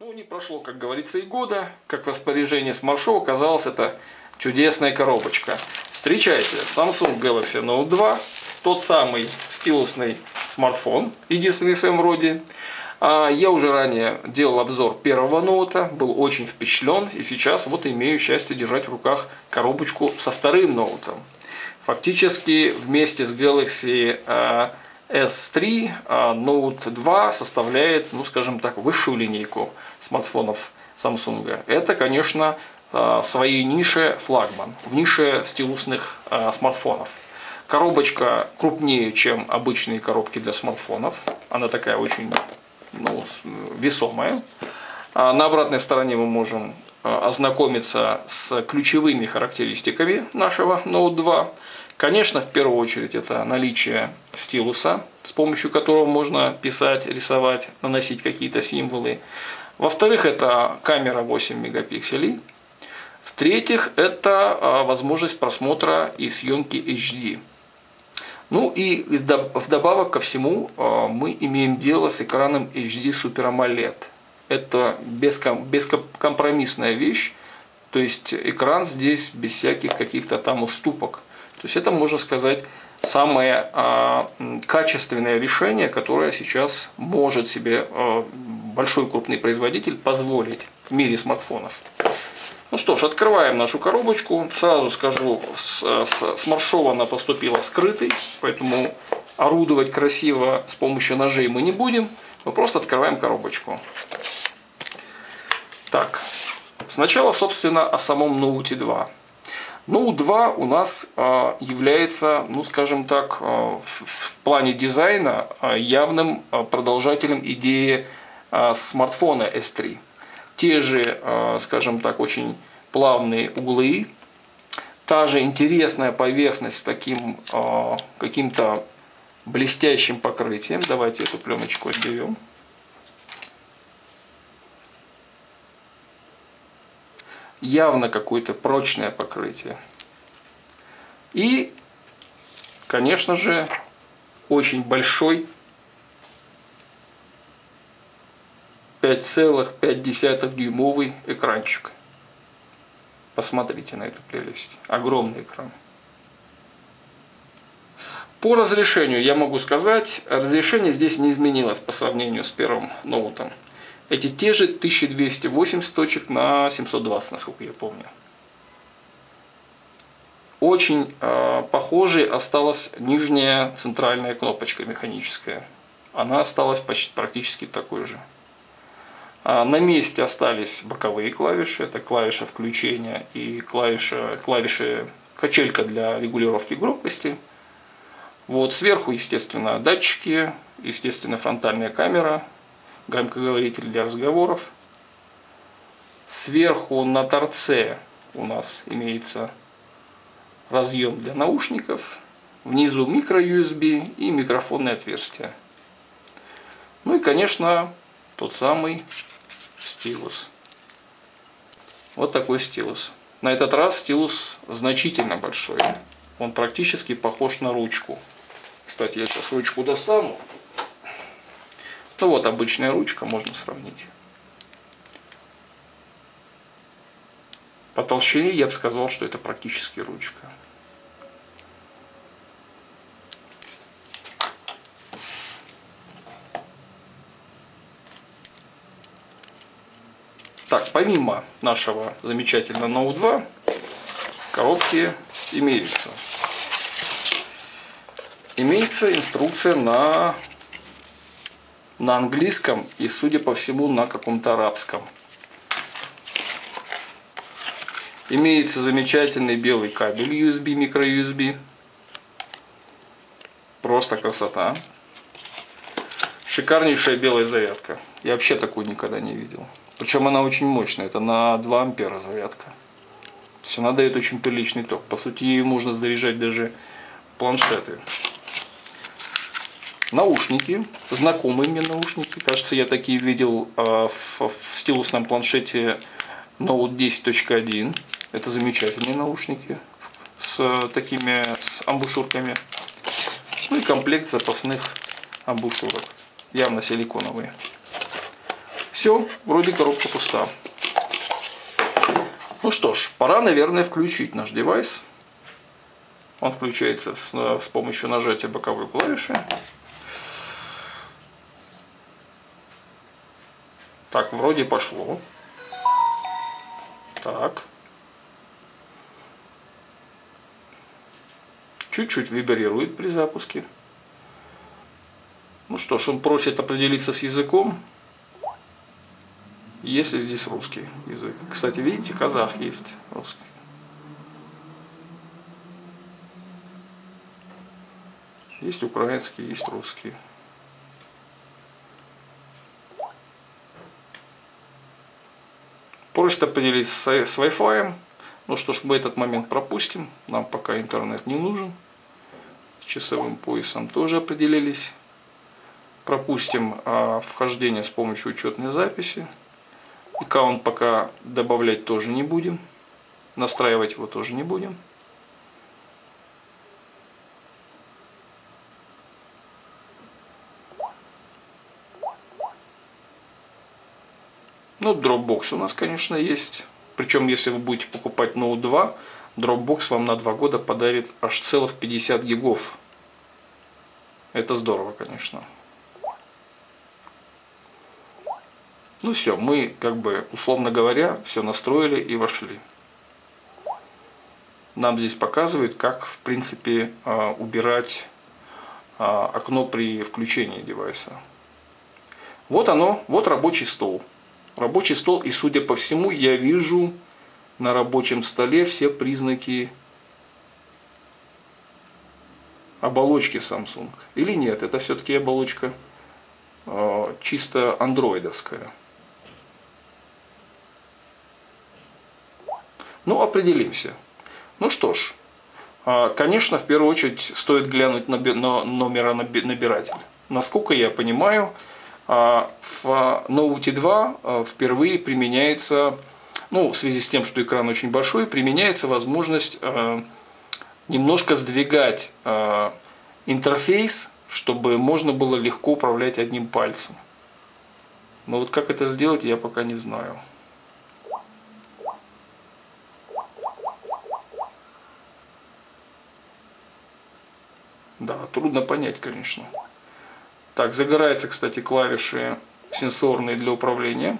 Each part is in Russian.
Ну, не прошло, как говорится, и года, как в распоряжении Smart Show оказалась эта чудесная коробочка. Встречайте, Samsung Galaxy Note 2, тот самый стилусный смартфон, единственный в своем роде. Я уже ранее делал обзор первого ноута, был очень впечатлен, и сейчас вот имею счастье держать в руках коробочку со вторым ноутом. Фактически вместе с Galaxy S3 Note 2 составляет, ну скажем так, высшую линейку смартфонов Samsung. Это, конечно, в своей нише флагман, в нише стилусных смартфонов. Коробочка крупнее, чем обычные коробки для смартфонов. Она такая очень весомая. На обратной стороне мы можем ознакомиться с ключевыми характеристиками нашего Note 2. Конечно, в первую очередь это наличие стилуса, с помощью которого можно писать, рисовать, наносить какие-то символы. Во-вторых, это камера 8 мегапикселей. В-третьих, это возможность просмотра и съемки HD. Ну и вдобавок ко всему мы имеем дело с экраном HD Super AMOLED. Это бескомпромиссная вещь, то есть экран здесь без всяких каких-то там уступок. То есть это, можно сказать, самое качественное решение, которое сейчас может себе большой крупный производитель позволить в мире смартфонов. Ну что ж, открываем нашу коробочку. Сразу скажу, с Smart Show она поступила скрытой, поэтому орудовать красиво с помощью ножей мы не будем. Мы просто открываем коробочку. Так, сначала, собственно, о самом Note 2. Note 2 у нас является, ну скажем так, в плане дизайна явным продолжателем идеи смартфона S3. Те же, скажем так, очень плавные углы, та же интересная поверхность с таким каким-то блестящим покрытием. Давайте эту пленочку отберем. Явно какое-то прочное покрытие. И, конечно же, очень большой 5,5 дюймовый экранчик. Посмотрите на эту прелесть. Огромный экран. По разрешению я могу сказать, разрешение здесь не изменилось по сравнению с первым ноутом. Эти те же 1280 точек на 720, насколько я помню. Очень похожей осталась нижняя центральная кнопочка механическая. Она осталась почти практически такой же. На месте остались боковые клавиши. Это клавиша включения и клавиши качелька для регулировки громкости. Вот сверху, естественно, датчики, естественно, фронтальная камера, громкоговоритель для разговоров. Сверху на торце у нас имеется разъем для наушников. Внизу микро-USB и микрофонное отверстие. Ну и, конечно, тот самый стилус. Вот такой стилус. На этот раз стилус значительно большой. Он практически похож на ручку. Кстати, я сейчас ручку достану. Ну вот обычная ручка, можно сравнить. По толщине я бы сказал, что это практически ручка. Так, помимо нашего замечательного Note 2, в коробке имеется инструкция на английском и, судя по всему, на каком-то арабском. Имеется замечательный белый кабель USB, micro-USB. Просто красота. Шикарнейшая белая зарядка. Я вообще такую никогда не видел. Причем она очень мощная. Это на 2 ампера зарядка. То есть она дает очень приличный ток. По сути, ее можно заряжать даже планшеты. Наушники. Знакомые мне наушники. Кажется, я такие видел в стилусном планшете Note 10.1. Это замечательные наушники с амбушюрками. Ну и комплект запасных амбушюрок. Явно силиконовые. Все, вроде коробка пуста. Ну что ж, пора, наверное, включить наш девайс. Он включается с помощью нажатия боковой клавиши. Так, вроде пошло. Так. Чуть-чуть вибрирует при запуске. Ну что ж, он просит определиться с языком. Если здесь русский язык. Кстати, видите, казах есть русский. Есть украинский, есть русский. Просит определиться с Wi-Fi. Ну что ж, мы этот момент пропустим. Нам пока интернет не нужен. С часовым поясом тоже определились. Пропустим вхождение с помощью учетной записи. Аккаунт пока добавлять тоже не будем. Настраивать его тоже не будем. Ну, Dropbox у нас, конечно, есть. Причем, если вы будете покупать Note 2, Dropbox вам на 2 года подарит аж целых 50 гигов. Это здорово, конечно. Ну все, мы, как бы, условно говоря, все настроили и вошли. Нам здесь показывают, как, в принципе, убирать окно при включении девайса. Вот оно, вот рабочий стол. Рабочий стол, и судя по всему, я вижу на рабочем столе все признаки оболочки Samsung. Или нет, это все-таки оболочка чисто андроидовская. Ну, определимся. Ну что ж, конечно, в первую очередь стоит глянуть на номеронабиратель. Насколько я понимаю, в Note 2 впервые применяется, ну, в связи с тем, что экран очень большой, применяется возможность немножко сдвигать интерфейс, чтобы можно было легко управлять одним пальцем. Но вот как это сделать, я пока не знаю. Да, трудно понять, конечно. Так, загораются, кстати, клавиши сенсорные для управления.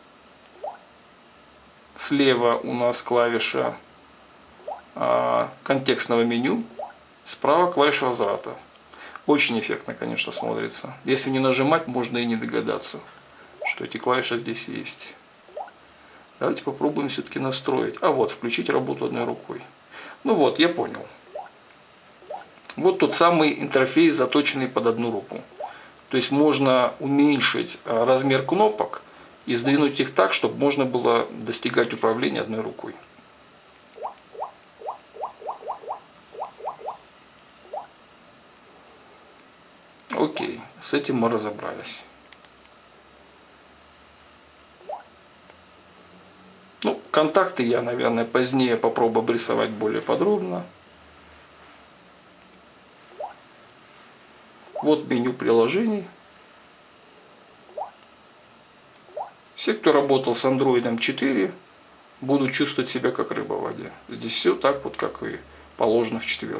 Слева у нас клавиша контекстного меню. Справа клавиша возврата. Очень эффектно, конечно, смотрится. Если не нажимать, можно и не догадаться, что эти клавиши здесь есть. Давайте попробуем все-таки настроить. А вот, включить работу одной рукой. Ну вот, я понял. Вот тот самый интерфейс, заточенный под одну руку. То есть можно уменьшить размер кнопок и сдвинуть их так, чтобы можно было достигать управления одной рукой. Окей, с этим мы разобрались. Ну, контакты я, наверное, позднее попробую обрисовать более подробно. Вот меню приложений. Все, кто работал с Android 4, будут чувствовать себя как рыба в воде. Здесь все так вот, как и положено в 4.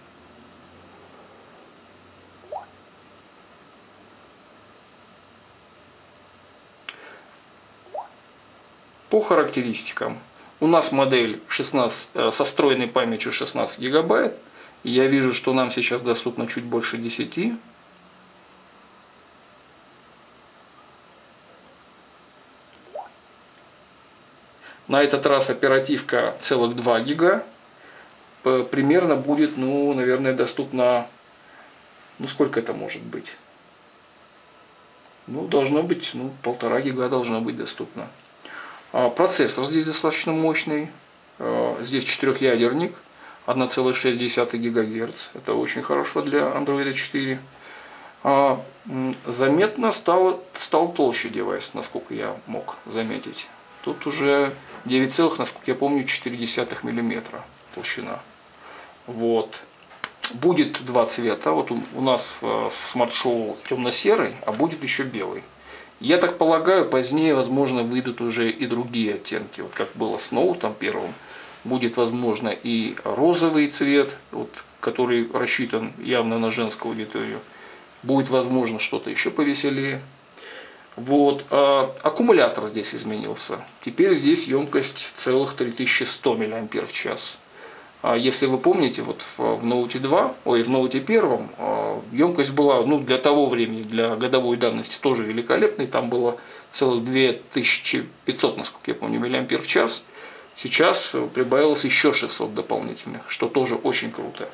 По характеристикам. У нас модель 16, со встроенной памятью 16 гигабайт. И я вижу, что нам сейчас доступно чуть больше 10. На этот раз оперативка целых 2 гига. Примерно будет, ну, наверное, доступно, ну, сколько это может быть? Ну, должно быть, ну, 1,5 гига должно быть доступно. Процессор здесь достаточно мощный. Здесь 4-ядерник, 1,6 ГГц. Это очень хорошо для Android 4. Заметно стал толще девайс, насколько я мог заметить. Тут уже 9, насколько я помню, 0,4 мм толщина. Вот. Будет 2 цвета. Вот у нас в смарт-шоу темно-серый, а будет еще белый. Я так полагаю, позднее, возможно, выйдут уже и другие оттенки. Вот как было с ноутом первым. Будет, возможно, и розовый цвет, вот, который рассчитан явно на женскую аудиторию. Будет, возможно, что-то еще повеселее. Вот. Аккумулятор здесь изменился. Теперь здесь емкость целых 3100 мАч. Если вы помните, вот в Note 2, в Note 1 емкость была, ну, для того времени, для годовой давности тоже великолепной. Там было целых 2500, насколько я помню, мАч. Сейчас прибавилось еще 600 дополнительных, что тоже очень круто.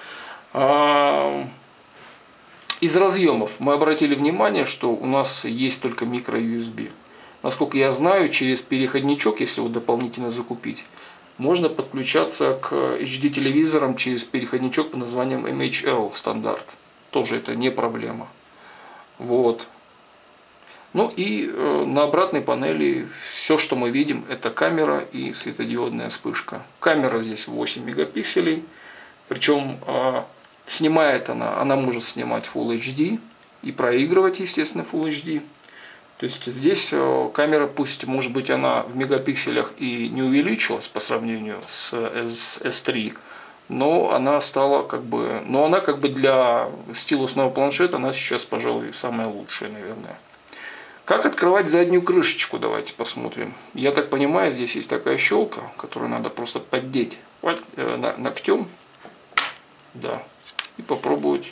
Из разъемов мы обратили внимание, что у нас есть только micro-USB. Насколько я знаю, через переходничок, если его дополнительно закупить, можно подключаться к HD-телевизорам через переходничок под названием MHL стандарт. Тоже это не проблема. Вот. Ну и на обратной панели все, что мы видим, это камера и светодиодная вспышка. Камера здесь 8 мегапикселей. Причем снимает она может снимать Full HD и проигрывать, естественно, Full HD. То есть здесь камера, пусть, может быть, она в мегапикселях и не увеличилась по сравнению с S3, но она стала как бы для стилусного планшета она сейчас, пожалуй, самая лучшая, наверное. Как открывать заднюю крышечку, давайте посмотрим. Я так понимаю, здесь есть такая щелка, которую надо просто поддеть ногтем, да, и попробовать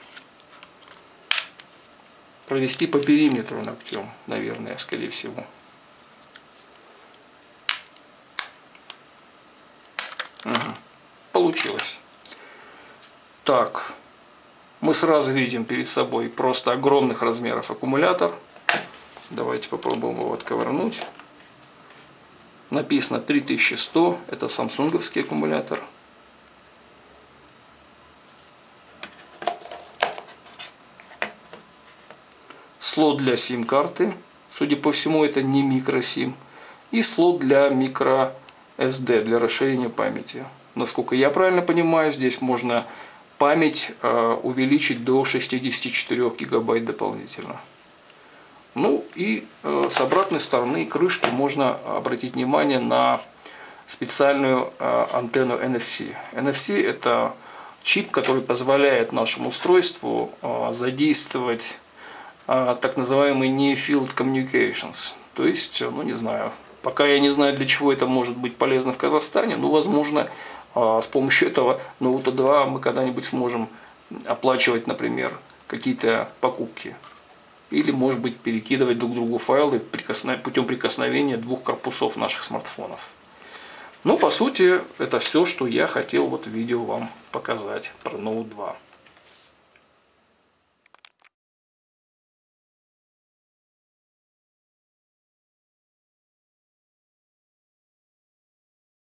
провести по периметру ногтем, наверное, скорее всего. Угу. Получилось. Так, мы сразу видим перед собой просто огромных размеров аккумулятор. Давайте попробуем его отковырнуть. Написано 3100, это самсунговский аккумулятор. Слот для сим-карты, судя по всему, это не микросим. И слот для micro SD, для расширения памяти. Насколько я правильно понимаю, здесь можно память увеличить до 64 гигабайт дополнительно. Ну и с обратной стороны крышки можно обратить внимание на специальную антенну NFC. NFC – это чип, который позволяет нашему устройству задействовать так называемый Near Field Communications. То есть, ну не знаю, пока я не знаю, для чего это может быть полезно в Казахстане, но возможно с помощью этого Note 2 мы когда-нибудь сможем оплачивать, например, какие-то покупки. Или, может быть, перекидывать друг другу файлы путем прикосновения двух корпусов наших смартфонов. Ну, по сути, это все, что я хотел вот в видео вам показать про Note 2.